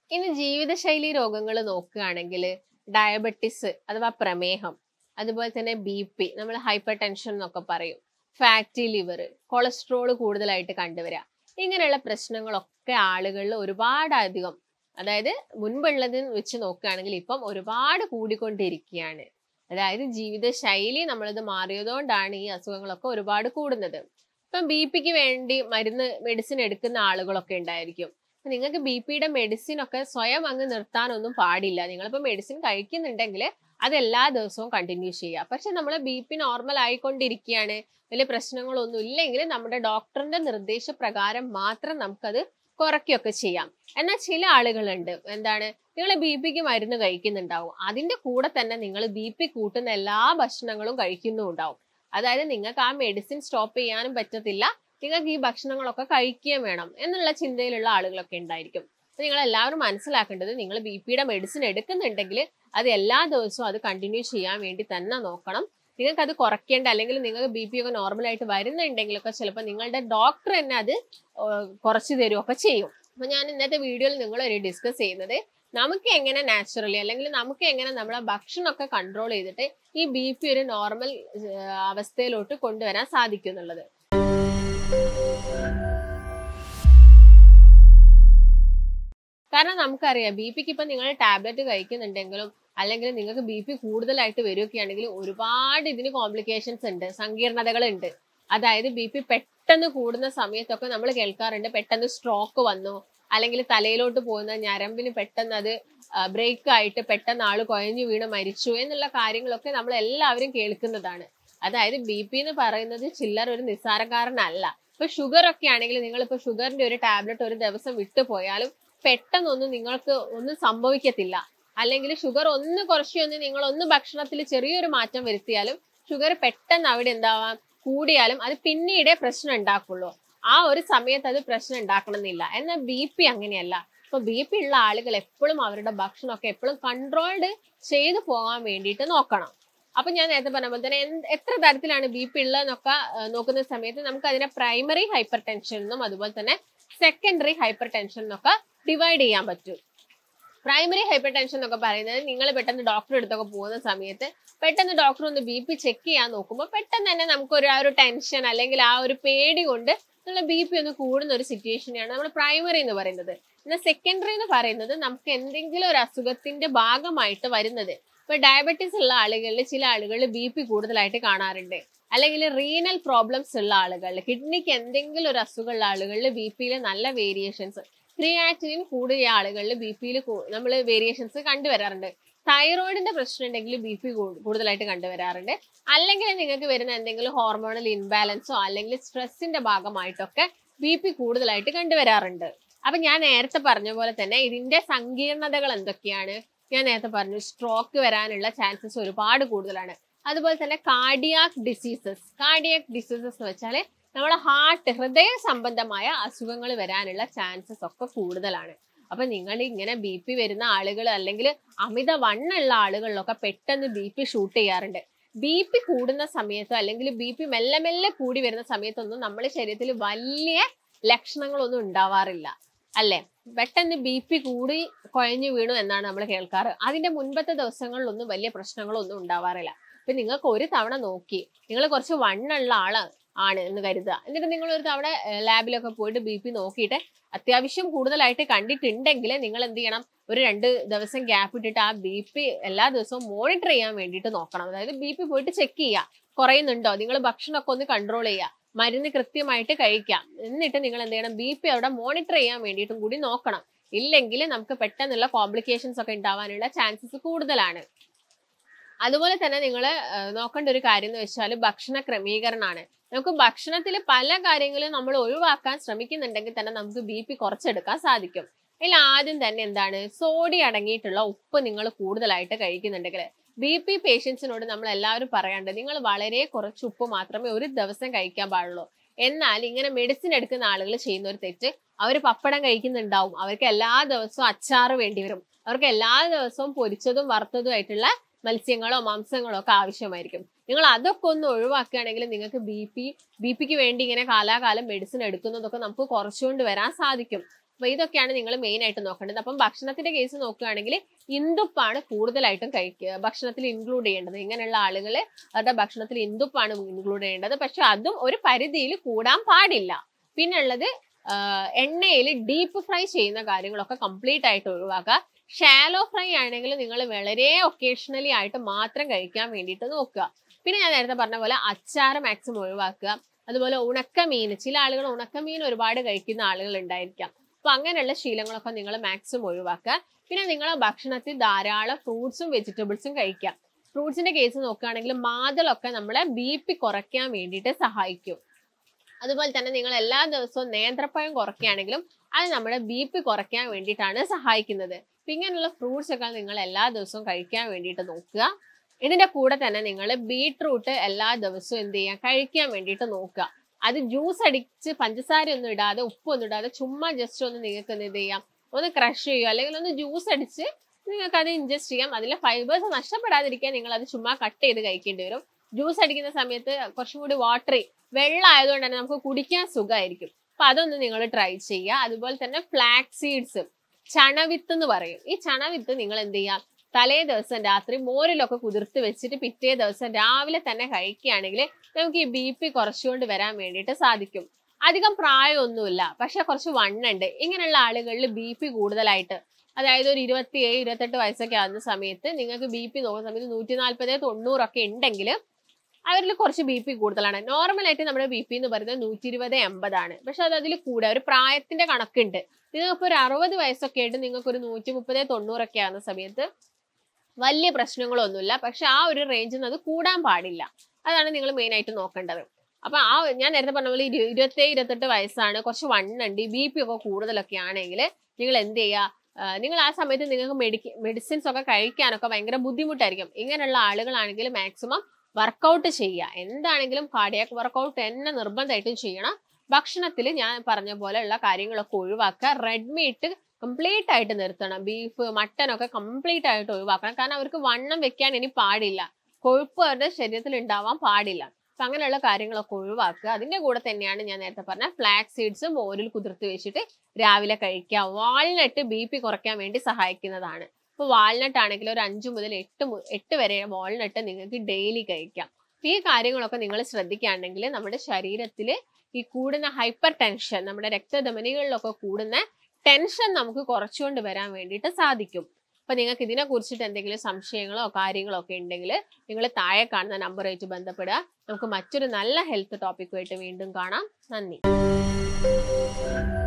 ഇനി ജീവിതശൈലി രോഗങ്ങൾ നോക്കുകയാണെങ്കിൽ ഡയബറ്റിസ് അഥവാ പ്രമേഹം, അതുപോലെ തന്നെ BP, നമ്മൾ ഹൈപ്പർ ടെൻഷൻ എന്നൊക്കെ പറയും, ഫാറ്റി ലിവർ, കൊളസ്ട്രോൾ കൂടുതലായിട്ട് കണ്ടുവരിക, ഇങ്ങനെയുള്ള പ്രശ്നങ്ങളൊക്കെ ആളുകളിൽ ഒരുപാടധികം, അതായത് മുൻപുള്ളതിന് വെച്ച് നോക്കുകയാണെങ്കിൽ ഇപ്പം ഒരുപാട് കൂടിക്കൊണ്ടിരിക്കുകയാണ്. അതായത് ജീവിതശൈലി നമ്മളിത് മാറിയതുകൊണ്ടാണ് ഈ അസുഖങ്ങളൊക്കെ ഒരുപാട് കൂടുന്നത്. ഇപ്പം BPക്ക് വേണ്ടി മെഡിസിൻ എടുക്കുന്ന ആളുകളൊക്കെ ഉണ്ടായിരിക്കും. നിങ്ങൾക്ക് BP-യുടെ മെഡിസിൻ ഒക്കെ സ്വയം അങ്ങ് നിർത്താനൊന്നും പാടില്ല. നിങ്ങളിപ്പോൾ മെഡിസിൻ കഴിക്കുന്നുണ്ടെങ്കിൽ അത് എല്ലാ ദിവസവും കണ്ടിന്യൂ ചെയ്യുക. പക്ഷെ നമ്മൾ BP നോർമൽ ആയിക്കൊണ്ടിരിക്കുകയാണ്, വലിയ പ്രശ്നങ്ങളൊന്നും ഇല്ലെങ്കിൽ നമ്മുടെ ഡോക്ടറിന്റെ നിർദ്ദേശപ്രകാരം മാത്രം നമുക്കത് കുറയ്ക്കുകയൊക്കെ ചെയ്യാം. എന്നാൽ ചില ആളുകളുണ്ട്, എന്താണ്, നിങ്ങൾ BPക്ക് മരുന്ന് കഴിക്കുന്നുണ്ടാവും, അതിന്റെ കൂടെ തന്നെ നിങ്ങൾ BP കൂട്ടുന്ന എല്ലാ ഭക്ഷണങ്ങളും കഴിക്കുന്നുണ്ടാവും. അതായത് നിങ്ങൾക്ക് ആ മെഡിസിൻ സ്റ്റോപ്പ് ചെയ്യാനും പറ്റത്തില്ല, നിങ്ങൾക്ക് ഈ ഭക്ഷണങ്ങളൊക്കെ കഴിക്കുകയും വേണം എന്നുള്ള ചിന്തയിലുള്ള ആളുകളൊക്കെ ഉണ്ടായിരിക്കും. അപ്പൊ നിങ്ങൾ എല്ലാവരും മനസ്സിലാക്കേണ്ടത്, നിങ്ങൾ BP-യുടെ മെഡിസിൻ എടുക്കുന്നുണ്ടെങ്കിൽ അത് എല്ലാ ദിവസവും അത് കണ്ടിന്യൂ ചെയ്യാൻ വേണ്ടി തന്നെ നോക്കണം. നിങ്ങൾക്ക് അത് കുറയ്ക്കേണ്ട, അല്ലെങ്കിൽ നിങ്ങൾക്ക് BP ഒക്കെ നോർമലായിട്ട് വരുന്നുണ്ടെങ്കിലൊക്കെ ചിലപ്പോൾ നിങ്ങളുടെ ഡോക്ടർ തന്നെ അത് കുറച്ച് തരുമൊക്കെ ചെയ്യും. അപ്പൊ ഞാൻ ഇന്നത്തെ വീഡിയോയിൽ നിങ്ങളൊരു ഡിസ്കസ് ചെയ്യുന്നത് നമുക്ക് എങ്ങനെ നാച്ചുറലി, അല്ലെങ്കിൽ നമുക്ക് എങ്ങനെ നമ്മളെ ഭക്ഷണമൊക്കെ കൺട്രോൾ ചെയ്തിട്ട് ഈ BP ഒരു നോർമൽ അവസ്ഥയിലോട്ട് കൊണ്ടുവരാൻ സാധിക്കും എന്നുള്ളത്. കാരണം നമുക്കറിയാം BPക്ക് ഇപ്പൊ നിങ്ങൾ ടാബ്ലറ്റ് കഴിക്കുന്നുണ്ടെങ്കിലും അല്ലെങ്കിൽ നിങ്ങൾക്ക് BP കൂടുതലായിട്ട് വരികയാണെങ്കിൽ ഒരുപാട് ഇതിന് കോംപ്ലിക്കേഷൻസ് ഉണ്ട്, സങ്കീർണതകളുണ്ട്. അതായത് BP പെട്ടെന്ന് കൂടുന്ന സമയത്തൊക്കെ നമ്മൾ കേൾക്കാറുണ്ട്, പെട്ടെന്ന് സ്ട്രോക്ക് വന്നു, അല്ലെങ്കിൽ തലയിലോട്ട് പോകുന്ന ഞരമ്പിന് പെട്ടെന്ന് അത് ബ്രേക്ക് ആയിട്ട് പെട്ടെന്ന് ആള് കുഴഞ്ഞു വീണ് മരിച്ചു എന്നുള്ള കാര്യങ്ങളൊക്കെ നമ്മൾ എല്ലാവരും കേൾക്കുന്നതാണ്. അതായത് BP എന്ന് പറയുന്നത് ചില്ലർ ഒരു നിസ്സാരക്കാരനല്ല. ഇപ്പൊ ഷുഗർ ഒക്കെ ആണെങ്കിൽ നിങ്ങളിപ്പോ ഷുഗറിന്റെ ഒരു ടാബ്ലറ്റ് ഒരു ദിവസം വിട്ടുപോയാലും പെട്ടെന്നൊന്നും നിങ്ങൾക്ക് ഒന്നും സംഭവിക്കത്തില്ല. അല്ലെങ്കിൽ ഷുഗർ ഒന്ന് കുറച്ചൊന്ന് നിങ്ങളൊന്ന് ഭക്ഷണത്തിൽ ചെറിയൊരു മാറ്റം വരുത്തിയാലും ഷുഗർ പെട്ടെന്ന് അവിടെ എന്താവാം കൂടിയാലും അത് പിന്നീടേ പ്രശ്നം ഉണ്ടാക്കുള്ളൂ. ആ ഒരു സമയത്ത് അത് പ്രശ്നം ഉണ്ടാക്കണമെന്നില്ല. എന്നാൽ BP അങ്ങനെയല്ല. ഇപ്പൊ BP ഉള്ള ആളുകൾ എപ്പോഴും അവരുടെ ഭക്ഷണമൊക്കെ എപ്പോഴും കൺട്രോൾഡ് ചെയ്തു പോകാൻ വേണ്ടിയിട്ട് നോക്കണം. അപ്പൊ ഞാൻ നേരത്തെ പറഞ്ഞ പോലെ തന്നെ എത്ര തരത്തിലാണ് BP ഉള്ളതെന്നൊക്കെ നോക്കുന്ന സമയത്ത് നമുക്ക് അതിനെ പ്രൈമറി ഹൈപ്പർ ടെൻഷൻ എന്നും അതുപോലെ തന്നെ സെക്കൻഡറി ഹൈപ്പർ ടെൻഷൻ എന്നൊക്കെ ഡിവൈഡ് ചെയ്യാൻ പറ്റും. പ്രൈമറി ഹൈപ്പർ ടെൻഷൻ എന്നൊക്കെ പറയുന്നത് നിങ്ങൾ പെട്ടെന്ന് ഡോക്ടറെ അടുത്തൊക്കെ പോകുന്ന സമയത്ത് പെട്ടെന്ന് ഡോക്ടർ ഒന്ന് BP ചെക്ക് ചെയ്യാൻ നോക്കുമ്പോൾ പെട്ടെന്ന് തന്നെ നമുക്ക് ആ ഒരു ടെൻഷൻ അല്ലെങ്കിൽ ആ ഒരു പേടി കൊണ്ട് നമ്മുടെ BP ഒന്ന് കൂടുന്ന ഒരു സിറ്റുവേഷനെയാണ് നമ്മൾ പ്രൈമറി എന്ന് പറയുന്നത്. എന്നാൽ സെക്കൻഡറി എന്ന് പറയുന്നത് നമുക്ക് എന്തെങ്കിലും ഒരു അസുഖത്തിന്റെ ഭാഗമായിട്ട് വരുന്നത്. ഇപ്പൊ ഡയബറ്റീസ് ഉള്ള ആളുകളിൽ ചില ആളുകളിൽ BP കൂടുതലായിട്ട് കാണാറുണ്ട്. അല്ലെങ്കിൽ റീനൽ പ്രോബ്ലംസ് ഉള്ള ആളുകളിൽ, കിഡ്നിക്ക് എന്തെങ്കിലും ഒരു അസുഖമുള്ള ആളുകളിൽ BP-യിൽ നല്ല വേരിയേഷൻസ്, ക്രിയാറ്റിനിൻ കൂടിയ ആളുകളിൽ BP-യിൽ നമ്മൾ വേരിയേഷൻസ് കണ്ടുവരാറുണ്ട്. തൈറോയിഡിന്റെ പ്രശ്നം ഉണ്ടെങ്കിൽ BP കൂടുതലായിട്ട് കണ്ടുവരാറുണ്ട്. അല്ലെങ്കിൽ നിങ്ങൾക്ക് വരുന്ന എന്തെങ്കിലും ഹോർമോണൽ ഇൻബാലൻസോ അല്ലെങ്കിൽ സ്ട്രെസ്സിന്റെ ഭാഗമായിട്ടൊക്കെ BP കൂടുതലായിട്ട് കണ്ടുവരാറുണ്ട്. അപ്പൊ ഞാൻ നേരത്തെ പറഞ്ഞ പോലെ തന്നെ ഇതിന്റെ സങ്കീർണതകൾ എന്തൊക്കെയാണ് ഞാൻ നേരത്തെ പറഞ്ഞു. സ്ട്രോക്ക് വരാനുള്ള ചാൻസസ് ഒരുപാട് കൂടുതലാണ്. അതുപോലെ തന്നെ കാർഡിയാക് ഡിസീസസ് എന്ന് വെച്ചാല് നമ്മളെ ഹൃദയ സംബന്ധമായ അസുഖങ്ങൾ വരാനുള്ള ചാൻസസ് ഒക്കെ കൂടുതലാണ്. അപ്പൊ നിങ്ങൾ ഇങ്ങനെ BP വരുന്ന ആളുകൾ അല്ലെങ്കിൽ അമിത വണ്ണുള്ള ആളുകളിലൊക്കെ പെട്ടെന്ന് BP ഷൂട്ട് ചെയ്യാറുണ്ട്. BP കൂടുന്ന സമയത്തോ അല്ലെങ്കിൽ BP മെല്ലെ മെല്ലെ കൂടി വരുന്ന സമയത്തൊന്നും നമ്മുടെ ശരീരത്തിൽ വലിയ ലക്ഷണങ്ങളൊന്നും ഉണ്ടാവാറില്ല, അല്ലെ? പെട്ടെന്ന് BP കൂടി കുഴഞ്ഞു വീണു എന്നാണ് നമ്മൾ കേൾക്കാറ്. അതിന്റെ മുൻപത്തെ ദിവസങ്ങളിലൊന്നും വലിയ പ്രശ്നങ്ങളൊന്നും ഉണ്ടാവാറില്ല. അപ്പൊ നിങ്ങൾക്ക് ഒരു തവണ നോക്കി, നിങ്ങൾ കുറച്ച് വണ്ണുള്ള ആണ് എന്ന് കരുതുക, എന്നിട്ട് നിങ്ങൾ ഒരു തവണ ലാബിലൊക്കെ പോയിട്ട് BP നോക്കിയിട്ട് അത്യാവശ്യം കൂടുതലായിട്ട് കണ്ടിട്ടുണ്ടെങ്കിൽ നിങ്ങൾ എന്ത് ചെയ്യണം, ഒരു 2 ദിവസം ഗ്യാപ്പ് ഇട്ടിട്ട് ആ BP എല്ലാ ദിവസവും മോണിറ്റർ ചെയ്യാൻ വേണ്ടിയിട്ട് നോക്കണം. അതായത് BP പോയിട്ട് ചെക്ക് ചെയ്യുക, കുറയുന്നുണ്ടോ, നിങ്ങൾ ഭക്ഷണമൊക്കെ ഒന്ന് കൺട്രോൾ ചെയ്യുക, മരുന്ന് കൃത്യമായിട്ട് കഴിക്കാം, എന്നിട്ട് നിങ്ങൾ എന്ത് ചെയ്യണം, BP അവിടെ മോണിറ്റർ ചെയ്യാൻ വേണ്ടിയിട്ടും കൂടി നോക്കണം. ഇല്ലെങ്കിൽ നമുക്ക് പെട്ടെന്നുള്ള കോംപ്ലിക്കേഷൻസ് ഒക്കെ ഉണ്ടാവാനുള്ള ചാൻസസ് കൂടുതലാണ്. അതുപോലെ തന്നെ നിങ്ങൾ നോക്കേണ്ട ഒരു കാര്യം എന്ന് വെച്ചാൽ ഭക്ഷണ ക്രമീകരണമാണ്. നമുക്ക് ഭക്ഷണത്തിൽ പല കാര്യങ്ങളും നമ്മൾ ഒഴിവാക്കാൻ ശ്രമിക്കുന്നുണ്ടെങ്കിൽ തന്നെ നമുക്ക് BP കുറച്ചെടുക്കാൻ സാധിക്കും. അതിൽ ആദ്യം തന്നെ എന്താണ്, സോഡിയം അടങ്ങിയിട്ടുള്ള ഉപ്പ് നിങ്ങൾ കൂടുതലായിട്ട് കഴിക്കുന്നുണ്ടെങ്കിൽ BP പേഷ്യൻസിനോട് നമ്മൾ എല്ലാവരും പറയാണ്ട്, നിങ്ങൾ വളരെ കുറച്ച് ഉപ്പ് മാത്രമേ ഒരു ദിവസം കഴിക്കാൻ പാടുള്ളൂ. എന്നാൽ ഇങ്ങനെ മെഡിസിൻ എടുക്കുന്ന ആളുകൾ ചെയ്യുന്ന ഒരു തെറ്റ്, അവർ പപ്പടം കഴിക്കുന്നുണ്ടാവും, അവർക്ക് എല്ലാ ദിവസവും അച്ചാറ് വേണ്ടി വരും, അവർക്ക് എല്ലാ ദിവസവും പൊരിച്ചതും വറുത്തതും ആയിട്ടുള്ള മത്സ്യങ്ങളോ മാംസങ്ങളോ ഒക്കെ ആവശ്യമായിരിക്കും. നിങ്ങൾ അതൊക്കെ ഒന്ന് ഒഴിവാക്കുകയാണെങ്കിൽ നിങ്ങൾക്ക് BPക്ക് വേണ്ടി ഇങ്ങനെ കാലാകാലം മെഡിസിൻ എടുക്കുന്നതൊക്കെ നമുക്ക് കുറച്ചുകൊണ്ട് വരാൻ സാധിക്കും. അപ്പൊ ഇതൊക്കെയാണ് നിങ്ങൾ മെയിൻ ആയിട്ട് നോക്കേണ്ടത്. അപ്പം ഭക്ഷണത്തിന്റെ കേസ് നോക്കുകയാണെങ്കിൽ ഇന്ദുപ്പാണ് കൂടുതലായിട്ടും ഭക്ഷണത്തിൽ ഇൻക്ലൂഡ് ചെയ്യേണ്ടത്. ഇങ്ങനെയുള്ള ആളുകൾ അവരുടെ ഭക്ഷണത്തിൽ ഇന്ദുപ്പാണ് ഇൻക്ലൂഡ് ചെയ്യേണ്ടത്. പക്ഷെ അതും ഒരു പരിധിയിൽ കൂടാൻ പാടില്ല. പിന്നുള്ളത് എണ്ണയിൽ ഡീപ്പ് ഫ്രൈ ചെയ്യുന്ന കാര്യങ്ങളൊക്കെ കംപ്ലീറ്റ് ആയിട്ട് ഒഴിവാക്കുക. ഷാലോ ഫ്രൈ ആണെങ്കിൽ നിങ്ങൾ വളരെ ഒക്കേഷണലി ആയിട്ട് മാത്രം കഴിക്കാൻ വേണ്ടിയിട്ട് നോക്കുക. പിന്നെ ഞാൻ നേരത്തെ പറഞ്ഞ പോലെ അച്ചാറ് മാക്സിമം ഒഴിവാക്കുക. അതുപോലെ ഉണക്കമീൻ, ചില ആളുകൾ ഉണക്കമീൻ ഒരുപാട് കഴിക്കുന്ന ആളുകൾ ഉണ്ടായിരിക്കാം. അപ്പൊ അങ്ങനെയുള്ള ശീലങ്ങളൊക്കെ നിങ്ങൾ മാക്സിമം ഒഴിവാക്കുക. പിന്നെ നിങ്ങളെ ഭക്ഷണത്തിൽ ധാരാളം ഫ്രൂട്ട്സും വെജിറ്റബിൾസും കഴിക്കാം. ഫ്രൂട്ട്സിന്റെ കേസ് നോക്കുകയാണെങ്കിൽ മാതളൊക്കെ നമ്മളെ BP കുറയ്ക്കാൻ വേണ്ടിയിട്ട് സഹായിക്കും. അതുപോലെ തന്നെ നിങ്ങൾ എല്ലാ ദിവസവും നേന്ത്രപ്പഴം കുറയ്ക്കുകയാണെങ്കിലും അത് നമ്മുടെ BP കുറയ്ക്കാൻ വേണ്ടിയിട്ടാണ് സഹായിക്കുന്നത്. അപ്പൊ ഇങ്ങനെയുള്ള ഫ്രൂട്ട്സ് ഒക്കെ നിങ്ങൾ എല്ലാ ദിവസവും കഴിക്കാൻ വേണ്ടിയിട്ട് നോക്കുക. ഇതിന്റെ കൂടെ തന്നെ നിങ്ങൾ ബീട്രൂട്ട് എല്ലാ ദിവസവും എന്ത് ചെയ്യാൻ കഴിക്കാൻ വേണ്ടിയിട്ട് നോക്കുക. അത് ജ്യൂസ് അടിച്ച് പഞ്ചസാര ഒന്നും ഇടാതെ ഉപ്പൊന്നും ഇടാതെ ചുമ്മാ ജസ്റ്റ് ഒന്ന് നിങ്ങൾക്ക് എന്ത് ചെയ്യാം, ഒന്ന് ക്രഷ് ചെയ്യുക, അല്ലെങ്കിൽ ഒന്ന് ജ്യൂസ് അടിച്ച് നിങ്ങൾക്ക് അത് ഇൻജസ്റ്റ് ചെയ്യാം. അതിലെ ഫൈബേഴ്സ് നഷ്ടപ്പെടാതിരിക്കാൻ നിങ്ങൾ അത് ചുമ്മാ കട്ട് ചെയ്ത് കഴിക്കേണ്ടി വരും. ജ്യൂസ് അടിക്കുന്ന സമയത്ത് കുറച്ചും കൂടി വാട്ടറി വെള്ളം ആയതുകൊണ്ട് തന്നെ നമുക്ക് കുടിക്കാൻ സുഖമായിരിക്കും. അപ്പൊ അതൊന്ന് നിങ്ങൾ ട്രൈ ചെയ്യുക. അതുപോലെ തന്നെ ഫ്ലാക്സ് സീഡ്സ്, ചണവിത്ത് എന്ന് പറയും. ഈ ചണവിത്ത് നിങ്ങൾ എന്ത് ചെയ്യാം, തലേ ദിവസം രാത്രി മോരിലൊക്കെ കുതിർത്ത് വെച്ചിട്ട് പിറ്റേ ദിവസം രാവിലെ തന്നെ കഴിക്കുകയാണെങ്കിൽ നമുക്ക് ഈ BP കുറച്ചുകൊണ്ട് വരാൻ വേണ്ടിയിട്ട് സാധിക്കും. അധികം പ്രായമൊന്നുമില്ല, പക്ഷെ കുറച്ച് വണ്ണുണ്ട്. ഇങ്ങനെയുള്ള ആളുകളിൽ BP കൂടുതലായിട്ട്, അതായത് ഒരു 27-28 വയസ്സൊക്കെ ആകുന്ന സമയത്ത് നിങ്ങൾക്ക് BP നോക്കുന്ന സമയത്ത് 140-90 ഒക്കെ ഉണ്ടെങ്കിൽ അവരിൽ കുറച്ച് BP കൂടുതലാണ്. നോർമലായിട്ട് നമ്മുടെ BP എന്ന് പറയുന്നത് 120-80 ആണ്. പക്ഷെ അത് അതിൽ കൂടെ ഒരു പ്രായത്തിന്റെ കണക്കുണ്ട്. നിങ്ങൾക്കിപ്പോൾ ഒരു 60 വയസ്സൊക്കെ ആയിട്ട് നിങ്ങൾക്ക് ഒരു 130-90 ഒക്കെ ആകുന്ന സമയത്ത് വലിയ പ്രശ്നങ്ങളൊന്നുമില്ല. പക്ഷെ ആ ഒരു റേഞ്ചിൽ നിന്ന് അത് കൂടാൻ പാടില്ല. അതാണ് നിങ്ങൾ മെയിൻ ആയിട്ട് നോക്കേണ്ടത്. അപ്പൊ ഞാൻ നേരത്തെ പറഞ്ഞ പോലെ 27-28 വയസ്സാണ്, കുറച്ച് വണ്ണുണ്ട്, BP ഒക്കെ കൂടുതലൊക്കെ ആണെങ്കിൽ നിങ്ങൾ എന്ത് ചെയ്യുക, നിങ്ങൾ ആ സമയത്ത് നിങ്ങൾക്ക് മെഡിസിൻസ് ഒക്കെ കഴിക്കാനൊക്കെ ഭയങ്കര ബുദ്ധിമുട്ടായിരിക്കും. ഇങ്ങനെയുള്ള ആളുകളാണെങ്കിൽ മാക്സിമം വർക്കൗട്ട് ചെയ്യുക. എന്താണെങ്കിലും കാർഡിയാക് വർക്കൗട്ട് തന്നെ നിർബന്ധമായിട്ടും ചെയ്യണം. ഭക്ഷണത്തിൽ ഞാൻ പറഞ്ഞ പോലെയുള്ള കാര്യങ്ങളൊക്കെ ഒഴിവാക്കുക. റെഡ് മീറ്റ് കംപ്ലീറ്റ് ആയിട്ട് നിർത്തണം. ബീഫ്, മട്ടൻ ഒക്കെ കംപ്ലീറ്റ് ആയിട്ട് ഒഴിവാക്കണം. കാരണം അവർക്ക് വണ്ണം വെക്കാൻ ഇനി പാടില്ല, കൊഴുപ്പ് അവരുടെ ശരീരത്തിൽ ഉണ്ടാവാൻ പാടില്ല. അപ്പൊ അങ്ങനെയുള്ള കാര്യങ്ങളൊക്കെ ഒഴിവാക്കുക. അതിന്റെ കൂടെ തന്നെയാണ് ഞാൻ നേരത്തെ പറഞ്ഞ ഫ്ലാക്സ് സീഡ്സ് മോരിൽ കുതിർത്ത് വെച്ചിട്ട് രാവിലെ കഴിക്കുക. വാൾനട്ട് BP കുറയ്ക്കാൻ വേണ്ടി സഹായിക്കുന്നതാണ്. ഇപ്പൊ വാൾനട്ട് ആണെങ്കിൽ ഒരു 5 മുതൽ 8 വരെ വാൾനട്ട് നിങ്ങൾക്ക് ഡെയിലി കഴിക്കാം. ഈ കാര്യങ്ങളൊക്കെ നിങ്ങൾ ശ്രദ്ധിക്കുകയാണെങ്കിൽ നമ്മുടെ ശരീരത്തിൽ ഈ കൂടുന്ന ഹൈപ്പർ ടെൻഷൻ, നമ്മുടെ രക്തധമനികളിലൊക്കെ കൂടുന്ന ടെൻഷൻ നമുക്ക് കുറച്ചുകൊണ്ട് വരാൻ വേണ്ടിയിട്ട് സാധിക്കും. അപ്പൊ നിങ്ങൾക്ക് ഇതിനെ കുറിച്ചിട്ട് എന്തെങ്കിലും സംശയങ്ങളോ കാര്യങ്ങളോ ഒക്കെ ഉണ്ടെങ്കിൽ നിങ്ങൾ താഴെ കാണുന്ന നമ്പറുമായിട്ട് ബന്ധപ്പെടുക. നമുക്ക് മറ്റൊരു നല്ല ഹെൽത്ത് ടോപ്പിക്കുമായിട്ട് വീണ്ടും കാണാം. നന്ദി.